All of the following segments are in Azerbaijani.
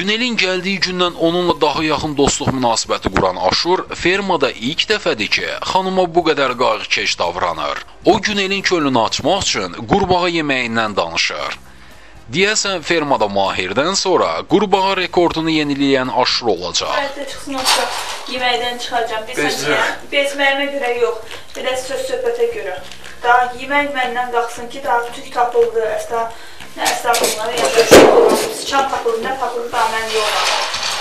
Günelin gəldiyi gündən onunla daha yaxın dostluq münasibəti quran Aşur fermada ilk dəfədir ki, xanıma bu qədər qayğıkeş davranır. O Günelin könlünü açmaq üçün qurbağa yeməyindən danışır. Deyəsən fermada Mahirdən sonra qurbağa rekordunu yeniləyən Aşur olacaq. Əldə çıxsın olsa yeməkdən çıxacam. Bezməyimə görə yox, belə söz-söhbətə görə. Daha yemək məndən qalxsın ki, daha tük tapıldı, nə əstağfurullah, sıçan tapıldı, nə tapıldı, daha mən yox.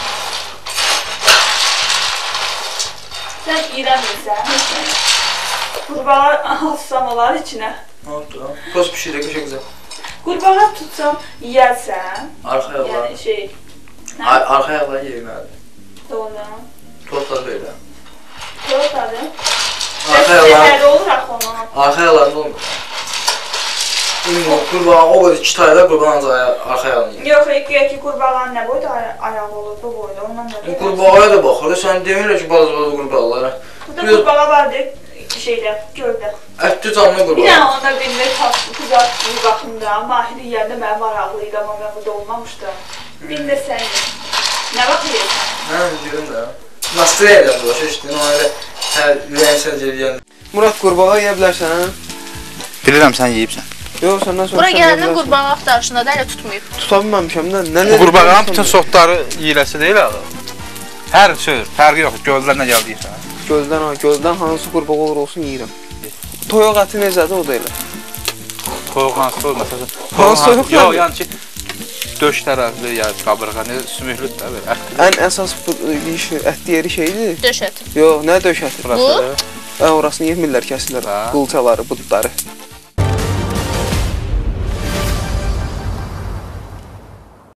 Sən iyrənmirsən. Qurbağa alsam olar içinə. Oldu. Toz pişirək, qəşə güzel. Qurbağa tutsam yiyərsən. Arxa ayaqlar. Yəni şey. Arxa ayaqlar yeməlidir. Doğru. Tortlar belə. Tortladı. Arxa ayaqlar. Nədə olur axı onu? Arxa ayaqlarında olmur. Qurbağa o qədər 2 tayda qurbağa ancaq arxa ayağını yiyir. Yox, güya ki qurbağanın nə boyda ayağı olur, bu boyda. Ondan da. Qurbağaya da baxır. Sən demirlər ki, balaca qurbağalara. Burada qurbağa vardı şeydə, göldə. Ətli canlı qurbağa. Bir dənə onda birində tatlı qızartdığı baxımda, Mahiri yerdə mənim maraqlıydı, amma mən burada olmamışdım. Birində sən nə vaxt yeyirsən? Hə, görüm də. Nasıl edirəm başa düşdün, ona elə hər ürəyinsəl gələyən. Murad, qurbağa yeyə bilərsən? Bilirəm, sən yeyibsən. Yox, səndən sonra bura gələndən qurbağa axtarışında da elə tutmayıb. Tuta bilməmişəm də. Bu qurbağanın bütün sortları yiyiləsi deyil abi. Hər söz, fərqi yoxdur, göldən nə gəldiyirsən. Göldən hansı qurbağa olur olsun yeyirəm. Toyuq əti necədir, o da elə. Toyuq hansı olur, məsələn. Hansı toyuq? Yox, yəni ki, döş tərəfli, ya qabırğa, sümüklüdür də belə. Ən əsas ətli yeri şeydir. Döş əti. Yox, nə döş əti? Bu? Orasını yemirlər, kəsirlər. Qılçaları, budları.